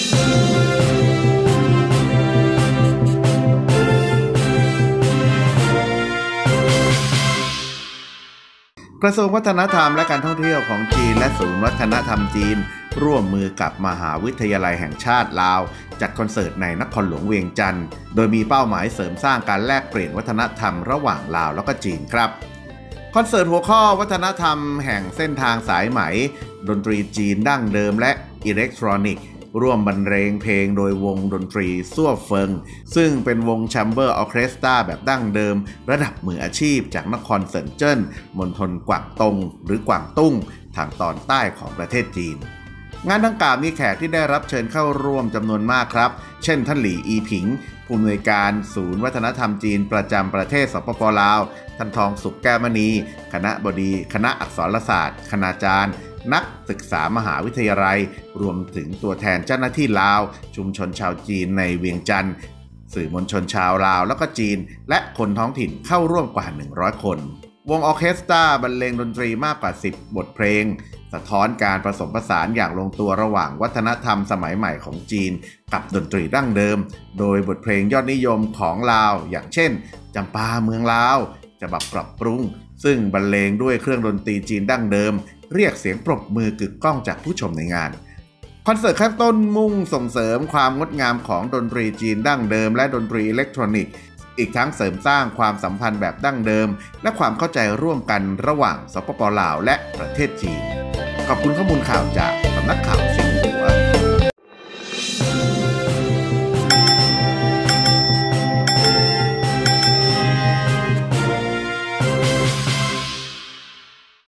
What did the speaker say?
กระทรวงวัฒนธรรมและการท่องเที่ยวของจีนและศูนย์วัฒนธรรมจีนร่วมมือกับมหาวิทยาลัยแห่งชาติลาวจัดคอนเสิร์ตในนครหลวงเวียงจันทร์โดยมีเป้าหมายเสริมสร้างการแลกเปลี่ยนวัฒนธรรมระหว่างลาวแล้วก็จีนครับคอนเสิร์ตหัวข้อวัฒนธรรมแห่งเส้นทางสายไหมดนตรีจีนดั้งเดิมและอิเล็กทรอนิกส์ร่วมบรรเลงเพลงโดยวงดนตรีซั่วเฟิงซึ่งเป็นวงแชมเบอร์ออร์เคสตราแบบดั้งเดิมระดับมืออาชีพจากนครเซินเจิ้นมณฑลกวางตงหรือกวางตุ้งทางตอนใต้ของประเทศจีนงานดังกล่าวมีแขกที่ได้รับเชิญเข้าร่วมจำนวนมากครับเช่นท่านหลี่อีผิงผู้อำนวยการศูนย์วัฒนธรรมจีนประจำประเทศสปป.ลาวท่านทองสุขแก้วมณีคณบดีคณะอักษรศาสตร์คณาจารย์นักศึกษามหาวิทยาลัยรวมถึงตัวแทนเจ้าหน้าที่ลาวชุมชนชาวจีนในเวียงจันทร์สื่อมวลชนชาวลาวแล้วก็จีนและคนท้องถิ่นเข้าร่วมกว่า100คนวงออร์เคสตราบรรเลงดนตรีมากกว่า10บทเพลงสะท้อนการผสมผสานอย่างลงตัวระหว่างวัฒนธรรมสมัยใหม่ของจีนกับดนตรีดั้งเดิมโดยบทเพลงยอดนิยมของลาวอย่างเช่นจำปาเมืองลาวฉบับปรับปรุงซึ่งบรรเลงด้วยเครื่องดนตรีจีนดั้งเดิมเรียกเสียงปรบมือกึกก้องจากผู้ชมในงานคอนเสิร์ตข้างต้นมุ่งส่งเสริมความงดงามของดนตรีจีนดั้งเดิมและดนตรีอิเล็กทรอนิกส์อีกทั้งเสริมสร้างความสัมพันธ์แบบดั้งเดิมและความเข้าใจร่วมกันระหว่างสปป.ลาวและประเทศจีนขอบคุณข้อมูลข่าวจากสำนักข่าวสิงห์หัว